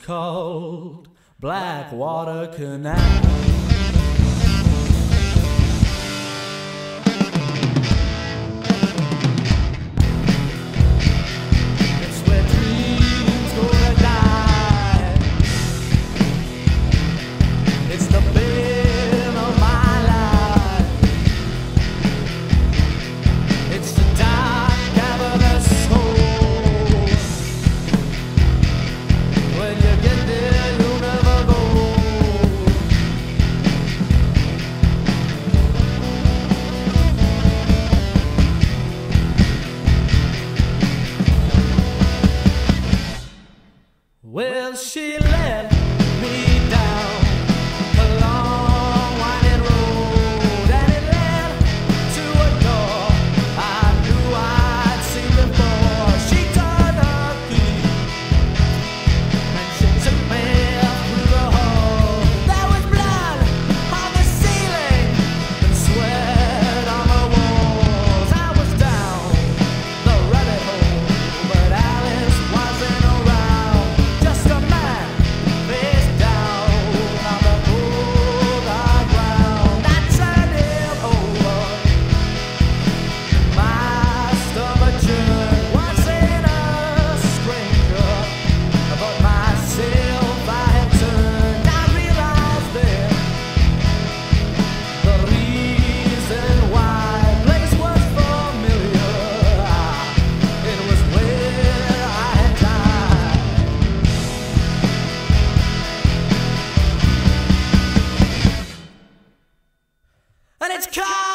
called Blackwater Canal. Well, she led me down a long winding road, and it led to a door I knew I'd seen before. She turned her key and she took me through the hall. There was blood on the ceiling and sweat on the walls. I was down the rabbit hole, but Alice wasn't around. And it's called